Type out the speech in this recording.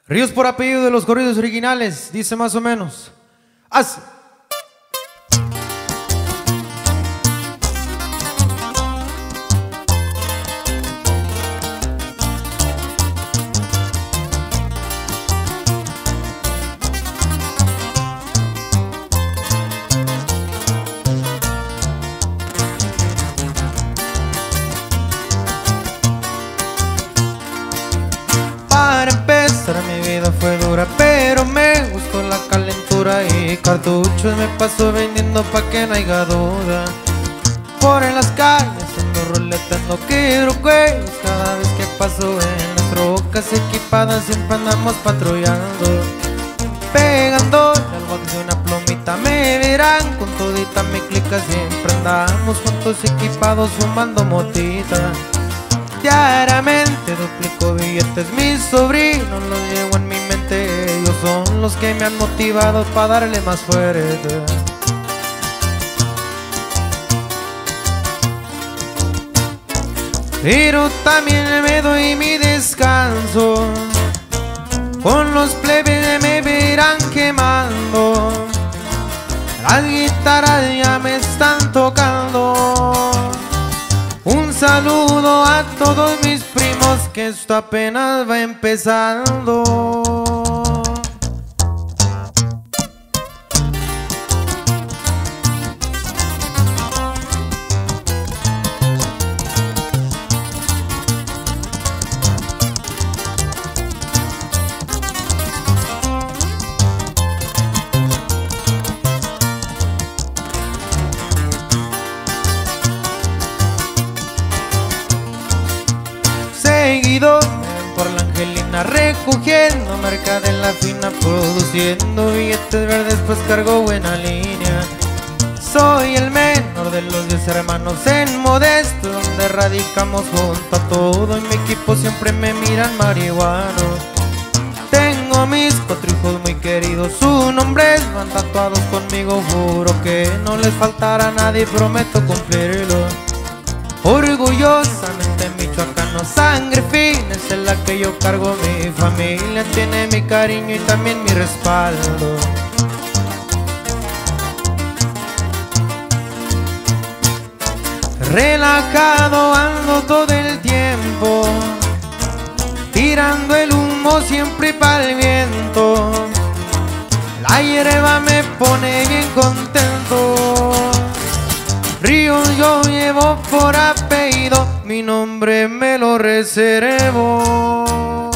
Ríos por apellido de los corridos originales, dice más o menos así. Para empezar mi vida fue dura, pero me gustó la calentura y cartuchos me paso vendiendo pa' que no haya duda. Por en las calles ando ruletando quiruques, cada vez que paso en las trocas equipadas siempre andamos patrullando. Pegando al box de una plomita me verán, con todita mi clica siempre andamos juntos equipados fumando motita. Diariamente duplico billetes, mis sobrinos los llevo en mi mente, ellos son los que me han motivado para darle más fuerte. Pero también me doy mi descanso, con los plebes me verán quemando, las guitarras ya me están tocando. Un saludo a todos mis primos, que esto apenas va empezando. Seguido por la Angelina, recogiendo marca de la fina, produciendo billetes verdes, pues cargo buena línea. Soy el menor de los 10 hermanos en Modesto, donde radicamos junto a todo, y mi equipo siempre me miran marihuano. Tengo mis 4 hijos muy queridos, sus nombres van tatuados conmigo, juro que no les faltará a nadie, prometo cumplirlo. Orgullosamente michoacano, sangre fina es en la que yo cargo, mi familia tiene mi cariño y también mi respaldo. Relajado ando todo el tiempo, tirando el humo siempre pa'l viento, la hierba me pone bien contento. Ríos yo llevo por apellido, mi nombre me lo reservo.